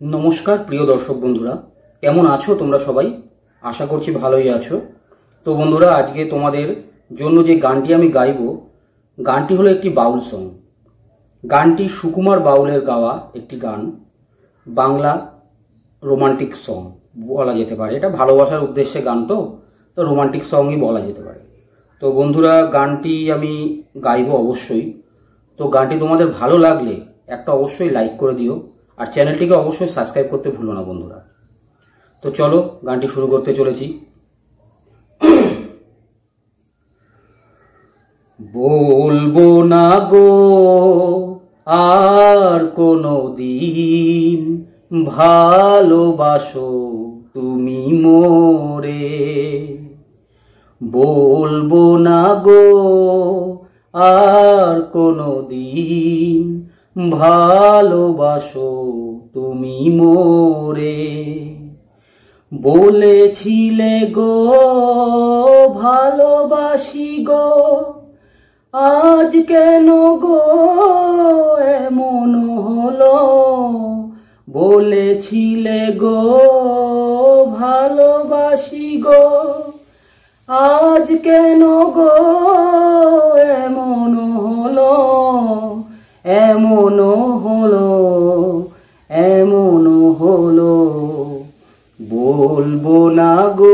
नमस्कार प्रिय दर्शक बंधुरा केमन आछो तोमरा सबाई आशा करछि भालोई आछो। तो बंधुरा आज के तोमादेर जोन्नो जे गानटी आमी गाइबो गानटी हलो एकटी बाउल संग। गानटी सुकुमार बाउलेर गावा एकटी गान, बांगला रोमांटिक संग बला जेते पारे। एटा भालोबासार उद्देश्ये गान तो रोमांटिक संग ही बला जेते पारे। तो बंधुरा गानटी आमी गाइबो अवश्यई। तो गानटी तोमादेर भालो लागले एकटा अवश्यई लाइक करे दिओ और चैनलটিকে অবশ্যই সাবস্ক্রাইব করতে ভুলো না বন্ধুরা। তো চলো গানটি শুরু করতে চলেছি। বলবো না গো আর কোনো দিন ভালোবাসো তুমি মোরে, বলবো না গো আর কোনো দিন ভালোবাসো তুমি মোরে। বলেছিলে গো ভালোবাসি গো, আজ কেন গো এমন হলো। বলেছিলে গো ভালোবাসি গো, আজ কেন গো এমন হলো। এমন হলো এমন হলো, বলবো না গো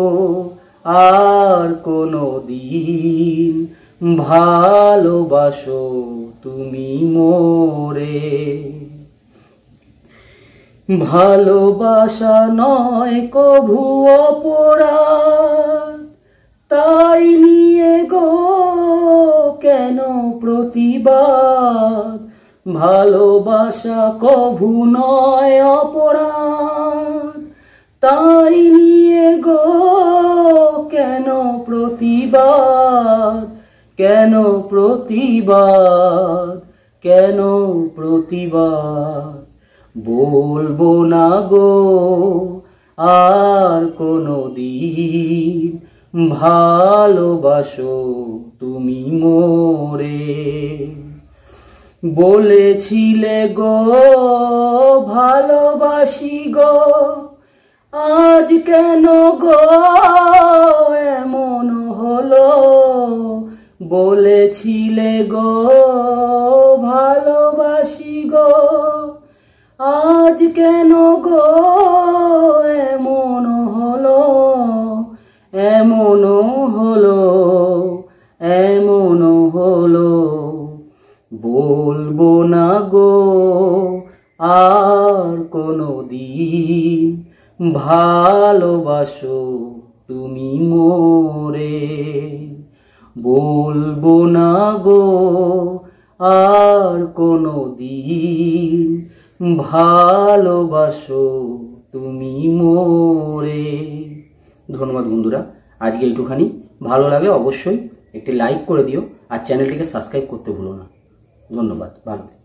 আর কোনো দিন ভালোবাসো তুমি মোরে। ভালোবাসা নয় কভু অপরাধ, তাই নিয়ে গো কেন প্রতিবাদ। ভালোবাসা কভু নয় অপরাধ, তাই নিয়ে গো কেন প্রতিবাদ। কেন প্রতিবাদ কেন প্রতিবাদ। বলবো না গো আর কোনো দিন ভালোবাসো তুমি মোরে। বলেছিলে গো ভালোবাসি গো, আজ কেন গো এমন হলো। বলেছিলে গো ভালোবাসি গো, আজ কেন গো এমন হলো। এমন হলো এমন হলো, বলবো না গো আর কোনো দিন ভালোবাসো তুমি মোরে। বলবো না গো আর কোনো দিন ভালোবাসো তুমি মোরে। ধন্যবাদ বন্ধুরা, আজকে এইটুখানি। ভালো লাগে অবশ্যই একটি লাইক করে দিও আর চ্যানেলটিকে সাবস্ক্রাইব করতে ভুলো না। ধন্যবাদ। ভালো।